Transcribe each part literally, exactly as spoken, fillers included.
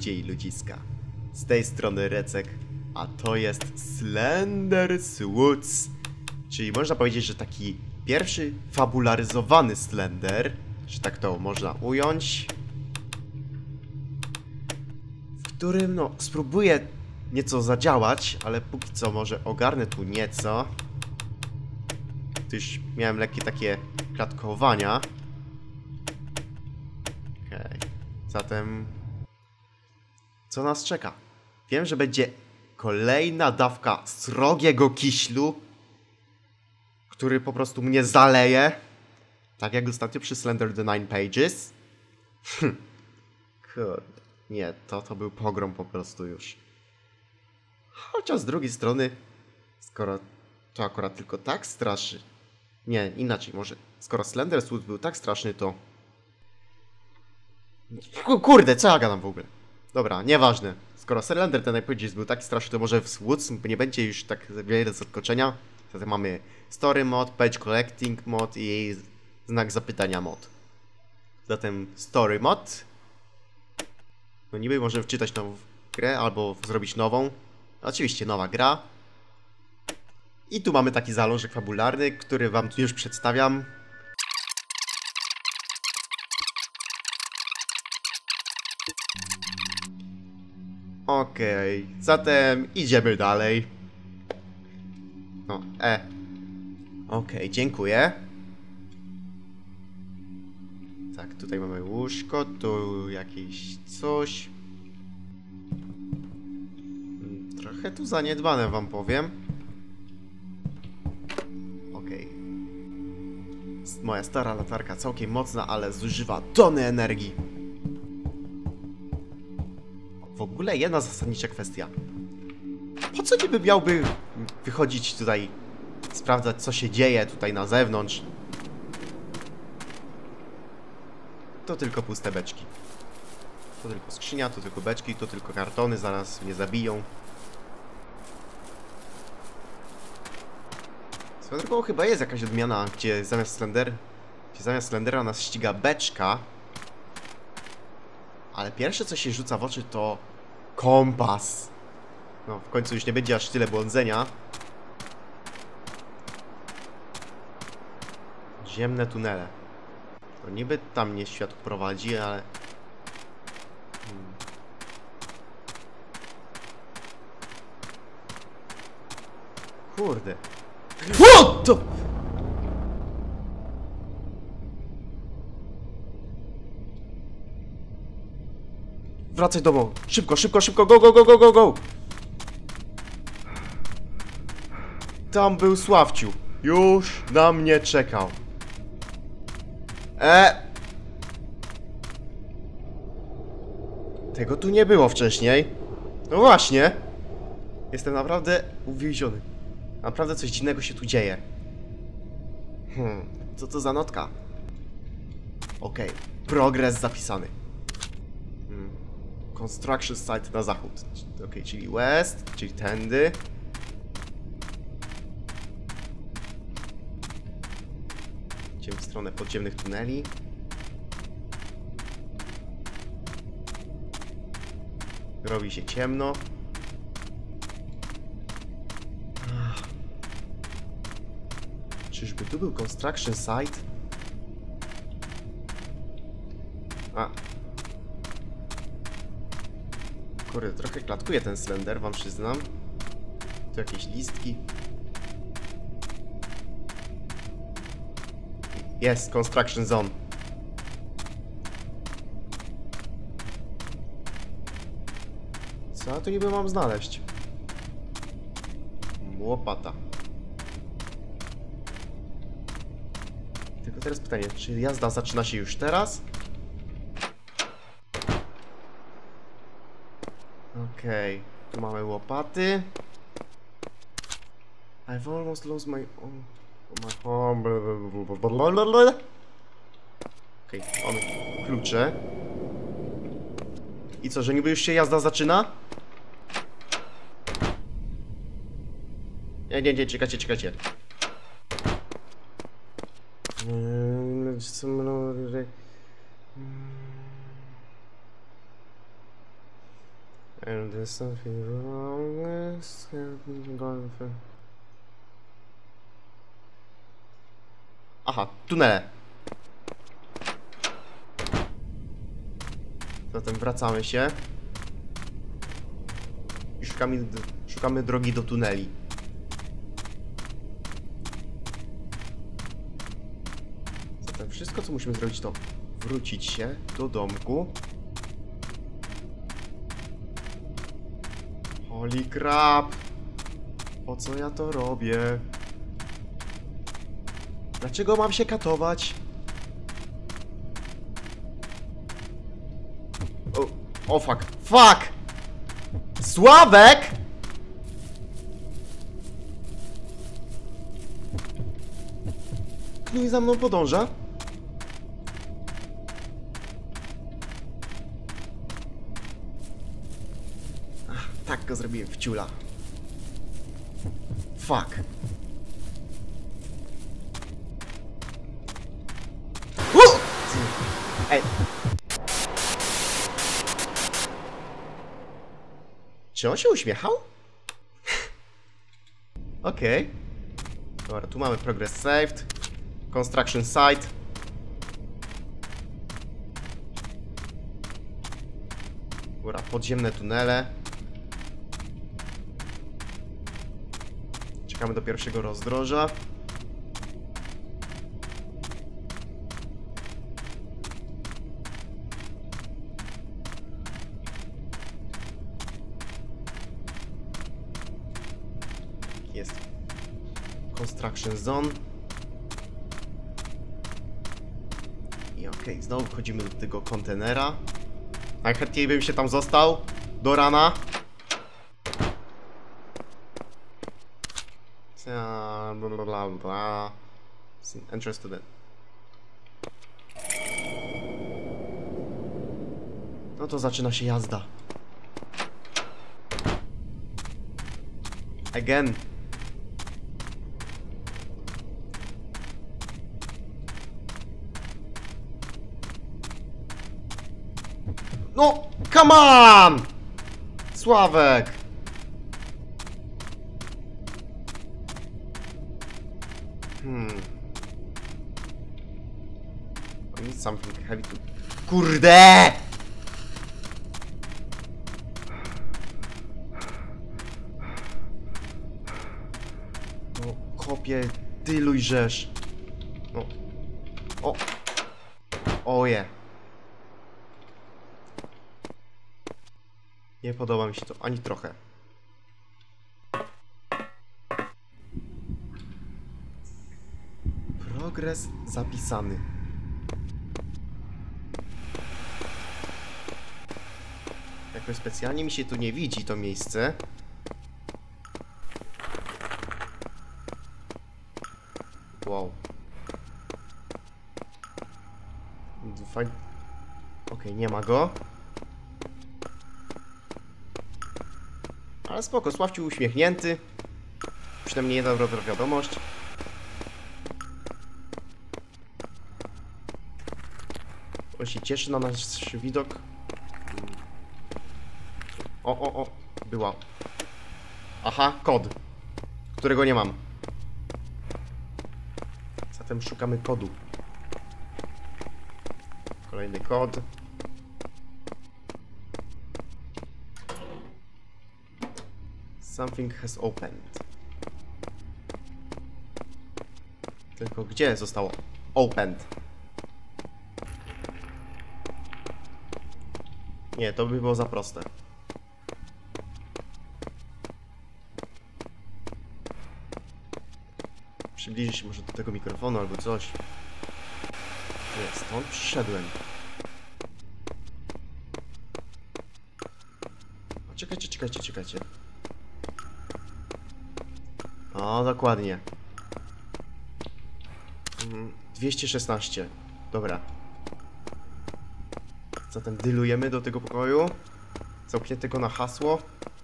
ludzie i ludziska. Z tej strony Recek, a to jest Slender Woods. Czyli można powiedzieć, że taki pierwszy fabularyzowany Slender, że tak to można ująć, w którym no spróbuję nieco zadziałać, ale póki co może ogarnę tu nieco. Tu już miałem lekkie takie klatkowania. Okej, okay. Zatem co nas czeka? Wiem, że będzie kolejna dawka srogiego kiślu, który po prostu mnie zaleje. Tak jak ostatnio przy Slender the Nine Pages. Kurde, nie, to to był pogrom po prostu już. Chociaż z drugiej strony, skoro to akurat tylko tak straszy... Nie, inaczej, może skoro Slender Woods był tak straszny, to... Kurde, co ja gadam w ogóle? Dobra, nieważne. Skoro Slender ten Pages był tak straszny, to może w Woods nie będzie już tak wiele zaskoczenia. Zatem mamy Story Mod, Page Collecting Mod i znak zapytania mod. Zatem Story Mod. No niby możemy wczytać nową grę albo zrobić nową. Oczywiście nowa gra. I tu mamy taki zalążek fabularny, który wam tu już przedstawiam. Okej, okay, zatem idziemy dalej. No, e. Okej, okay, dziękuję. Tak, tutaj mamy łóżko, tu jakieś coś. Trochę tu zaniedbane wam powiem. Okej. Okay. Moja stara latarka całkiem mocna, ale zużywa tony energii. W ogóle jedna zasadnicza kwestia. Po co niby miałby wychodzić tutaj, sprawdzać co się dzieje tutaj na zewnątrz? To tylko puste beczki. To tylko skrzynia, to tylko beczki, to tylko kartony, zaraz mnie zabiją. Swoją drogą chyba jest jakaś odmiana, gdzie zamiast Slender, gdzie zamiast Slendera nas ściga beczka. Ale pierwsze co się rzuca w oczy to kompas. No w końcu już nie będzie aż tyle błądzenia. Ziemne tunele. To niby tam mnie światło prowadzi, ale... Hmm. Kurde. O! To... Wracaj do domu. Szybko, szybko, szybko. Go, go, go, go, go, go. Tam był Sławciu. Już na mnie czekał. E. Tego tu nie było wcześniej. No właśnie. Jestem naprawdę uwięziony. Naprawdę coś dziwnego się tu dzieje. Hmm. Co to za notka? Okej. Okay. Progres zapisany. Hmm. Construction site na zachód. Okej, okay, czyli west, czyli tędy. Idziemy w stronę podziemnych tuneli. Robi się ciemno. Czyżby tu był construction site? A. Kurde, trochę klatkuje ten Slender, wam przyznam. Tu jakieś listki. Jest, construction zone. Co ja tu niby mam znaleźć? Łopata. Tylko teraz pytanie, czy jazda zaczyna się już teraz? Okej, okay. Tu mamy łopaty. I've almost lost my... Okej, okay, mamy klucze. I co, że niby już się jazda zaczyna? Nie, nie, nie, czekajcie, czekajcie. And there's something wrong with going for... Aha, tunele. Zatem wracamy się. I szukamy, szukamy drogi do tuneli. Zatem wszystko, co musimy zrobić, to wrócić się do domku. Holy crap! Po co ja to robię? Dlaczego mam się katować? O, o fuck. Fuck! Sławek! Gnój za mną podąża? Ach, tak go zrobiłem w ciula. Fuck. Uh! Ej. Czy on się uśmiechał? Okej. Okay. Dobra, tu mamy progress saved. Construction site. Dobra, podziemne tunele. Czekamy do pierwszego rozdroża. Jest construction zone. I okej, okay, znowu wchodzimy do tego kontenera. Najchętniej bym się tam został do rana. Entrance to the... No to zaczyna się jazda. Again. No, come on! Sławek! Hmm. I need something heavy to... Kurde! No, kopie, tyluj rzesz. No. O! Oje. Nie podoba mi się to ani trochę. Progres zapisany. Jakoś specjalnie mi się tu nie widzi to miejsce. Wow. Fajnie. Okej, okay, nie ma go. Ale spoko, Sławciu uśmiechnięty. Przynajmniej jedna dobra wiadomość. On się cieszy na nasz widok. O, o, o. Była. Aha, kod. Którego nie mam. Zatem szukamy kodu. Kolejny kod. Something has opened. Tylko gdzie zostało opened? Nie, to by było za proste. Przybliżę się może do tego mikrofonu albo coś. Nie, stąd przyszedłem. O, czekajcie, czekajcie, czekajcie. O, dokładnie. dwieście szesnaście. Dobra. Zatem dylujemy do tego pokoju. Zamkniętego na hasło.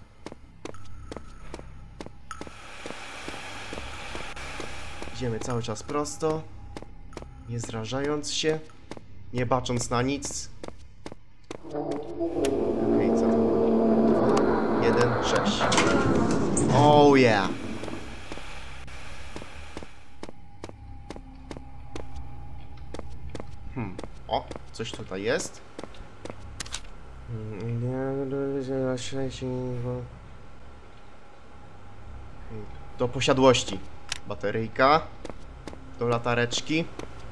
Idziemy cały czas prosto. Nie zrażając się. Nie bacząc na nic. Okej, okay, zatem... jeden sześć. Oh yeah. Hmm. O, coś tutaj jest. Do posiadłości. Bateryjka. Do latareczki.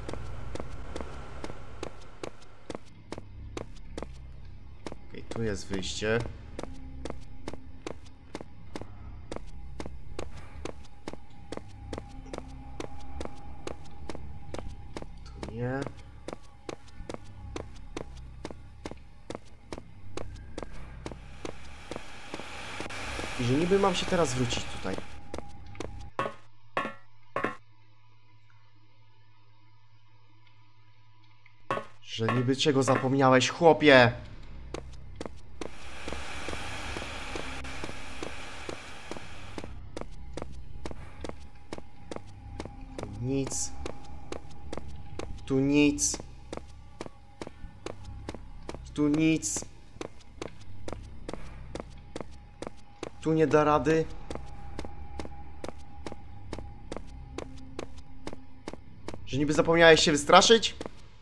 Okej, tu jest wyjście. Tu nie. I że niby mam się teraz wrócić tutaj. Że niby czego zapomniałeś, chłopie? Nic. Tu nic. Tu nic. Tu nie da rady. Że niby zapomniałeś się wystraszyć?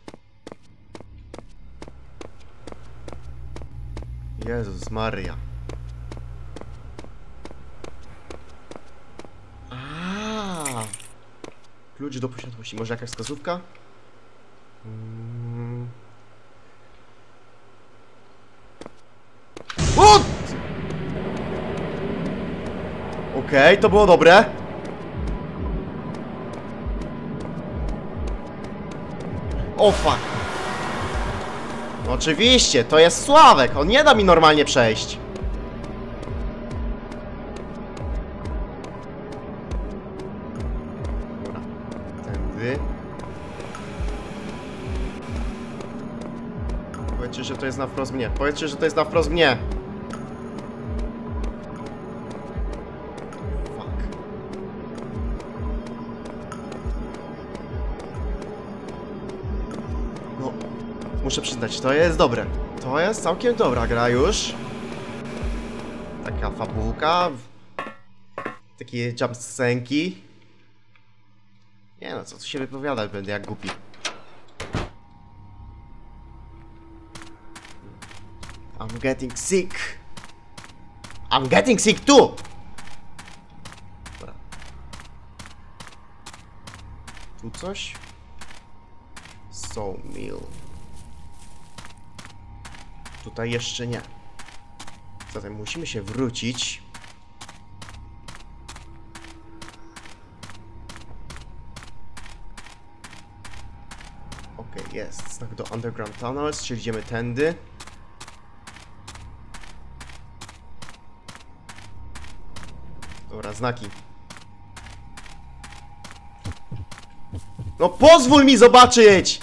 Jezus Maria. Aaaa. Klucz do posiadłości. Może jakaś wskazówka? Hmm. O! Okej, okay, to było dobre. O fuck. Oczywiście, to jest Sławek. On nie da mi normalnie przejść. Dobra, tędy. Powiedzcie, że to jest na wprost mnie. Powiedzcie, że to jest na wprost mnie. Muszę przyznać, to jest dobre. To jest całkiem dobra gra już. Taka fabułka. Takie jumpscenki. Nie no, co tu się wypowiadać, będę jak głupi. I'm getting sick. I'm getting sick too! Dobra. Tu coś? Sawmill. Tutaj jeszcze nie. Zatem musimy się wrócić. Okej, okay, jest znak do Underground Tunnels, czyli idziemy tędy. Dobra, znaki. No pozwól mi zobaczyć!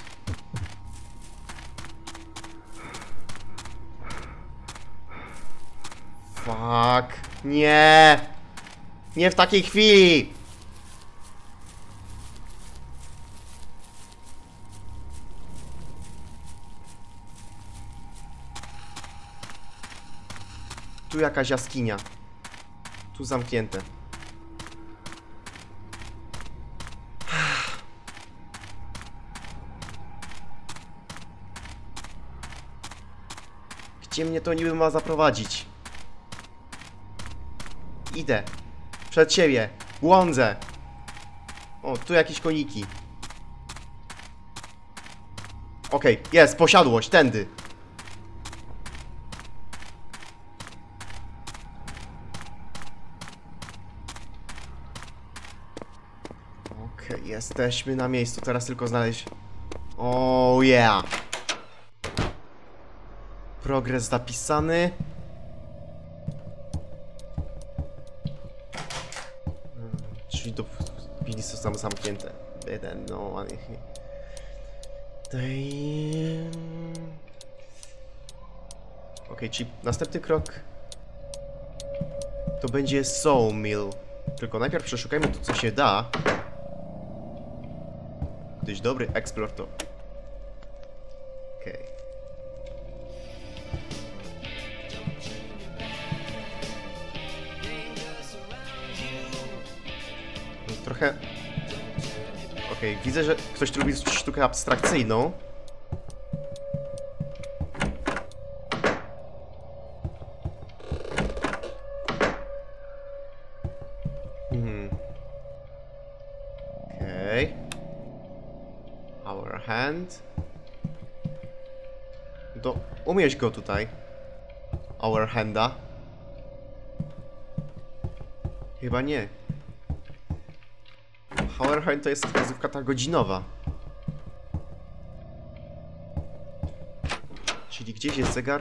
Fuck. Nie. Nie w takiej chwili. Tu jakaś jaskinia. Tu zamknięte. Gdzie mnie to niby ma zaprowadzić? Idę. Przed siebie. Błądzę. O, tu jakieś koniki. Okej, okay, jest, posiadłość, tędy. Okej, okay, jesteśmy na miejscu. Teraz tylko znaleźć... Oh yeah. Progres zapisany. Drzwi do piwnicy są zamknięte. Jeden, no, ale... Daj... Okej, okay, czyli następny krok... To będzie Sawmill. Tylko najpierw przeszukajmy to, co się da. Ktoś dobry explore to. Okej. Okay. Trochę... Okej, okay, widzę, że ktoś tu lubi sztukę abstrakcyjną. Hmm. Okej. Okay. Our hand. To umieść go tutaj. Our handa. Chyba nie. Our hand to jest wskazówka ta godzinowa. Czyli gdzieś jest zegar?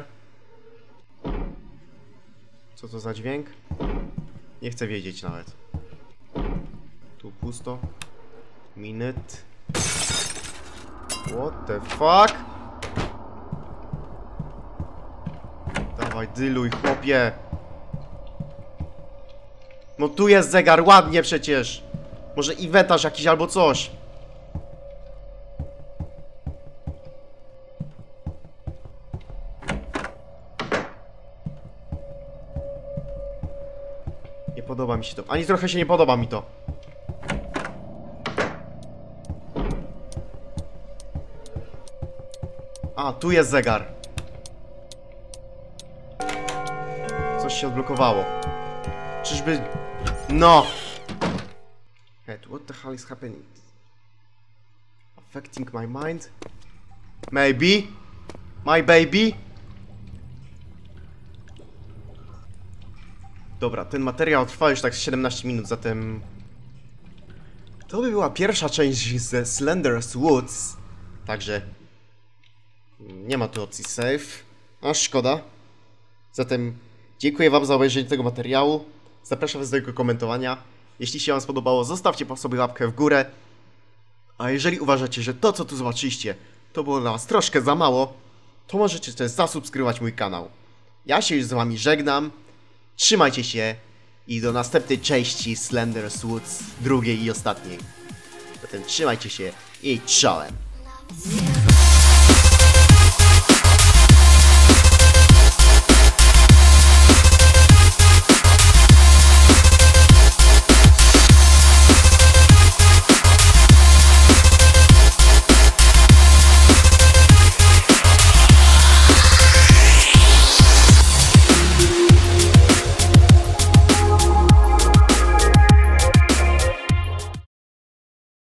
Co to za dźwięk? Nie chcę wiedzieć nawet. Tu pusto. Minute. What the fuck? Dawaj, dyluj, chłopie. No tu jest zegar, ładnie przecież. Może inwentarz jakiś albo coś. Nie podoba mi się to. Ani trochę się nie podoba mi to. A, tu jest zegar. Coś się odblokowało. Czyżby... No! What the hell is happening? Affecting my mind? Maybe? My baby? Dobra, ten materiał trwa już tak siedemnaście minut, zatem... To by była pierwsza część ze Slender's Woods. Także... Nie ma tu opcji save. Aż szkoda. Zatem dziękuję wam za obejrzenie tego materiału. Zapraszam was do jego komentowania. Jeśli się wam spodobało, zostawcie po sobie łapkę w górę. A jeżeli uważacie, że to co tu zobaczyliście to było dla was troszkę za mało, to możecie też zasubskrybować mój kanał. Ja się już z wami żegnam. Trzymajcie się i do następnej części Slender's Woods, drugiej i ostatniej. Zatem trzymajcie się i czołem.